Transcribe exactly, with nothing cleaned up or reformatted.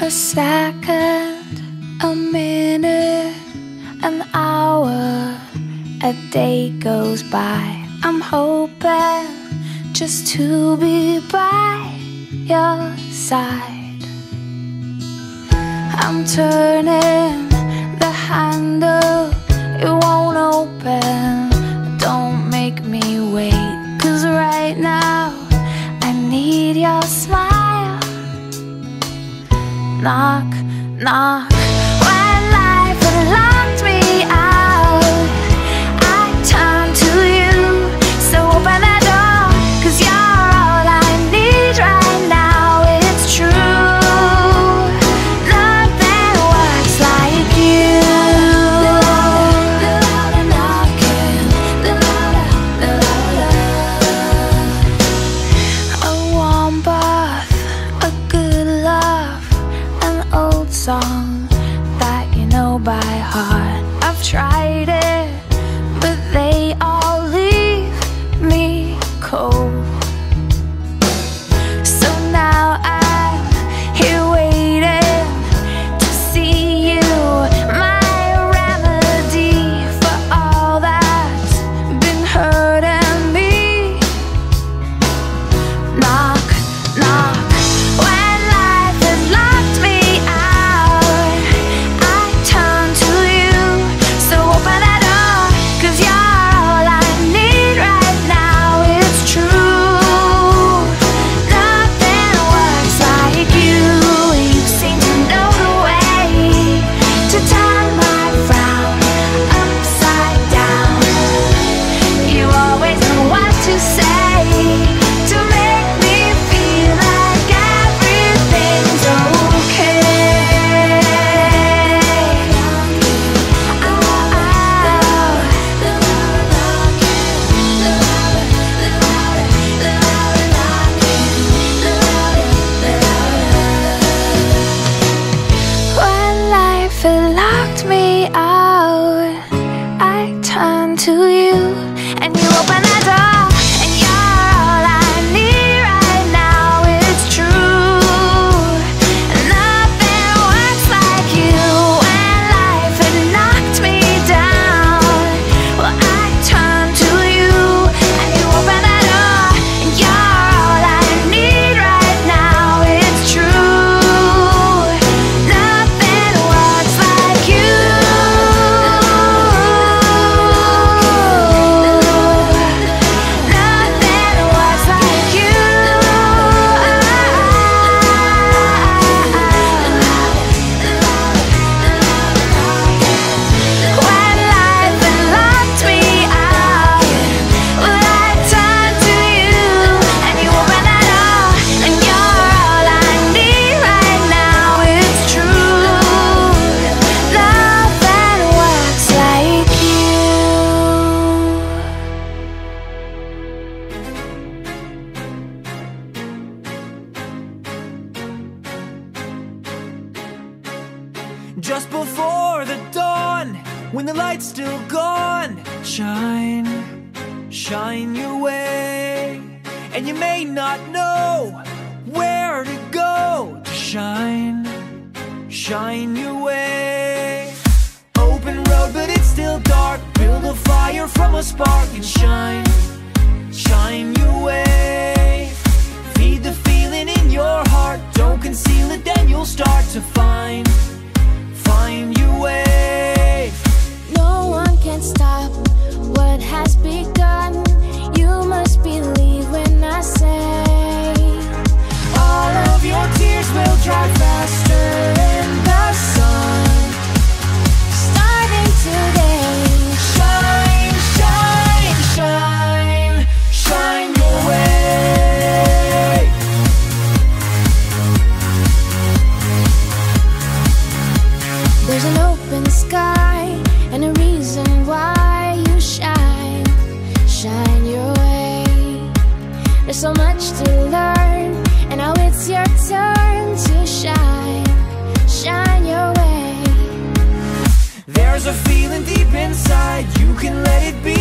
A second, a minute, an hour, a day goes by. I'm hoping just to be by your side. I'm turning the handle, it won't open. Don't make me wait, 'cause right now I need your smile. Knock, knock. When life had locked me out, I turned to you. So open the door, 'cause you're all I need right now. It's true, nothing works like you. The louder, the louder knocking, the louder, the louder. A warm bath, a good love, an old song that you know by heart. I've tried it, but they all leave me cold. So now I'm here waiting to see you, my remedy for all that's been hurting me. Knock, knock. When life has locked me out, I turn to you. So open the door, 'cause you're all I need right now. It's true, nothing works like you. You seem to know the way to turn my frown upside down. You always know what to say to make me feel like everything's okay. Oh, oh. The louder knocking, the louder, the louder, the louder knocking, the louder, the louder. When life had locked me out, I turned to you, and you opened the door, and you're all I need right now. It's true, nothing works like you. When life had knocked me down, well, I turned to you, and you opened the door, and you're all I need right now. It's true, nothing works like you. Nothing works like you. When life had locked me out, well, I turned to you, and you opened the door, and you're all I need right now. It's true, nothing works like you. Just before the dawn, when the light's still gone, shine, shine your way. And you may not know where to go to shine, shine your way. Open road, but it's still dark. Build a fire from a spark and shine, shine your way. Feed the feeling in your heart, don't conceal it, then you'll start to find, find your way. No one can stop what has begun. You must believe when I say All of your tears will dry faster in the sun. starting today. Shine, shine, shine, shine your way. There's an open sky and a reason why you shine, shine your way. There's so much to learn, and now it's your turn to shine, shine your way. There's a feeling deep inside, you can let it be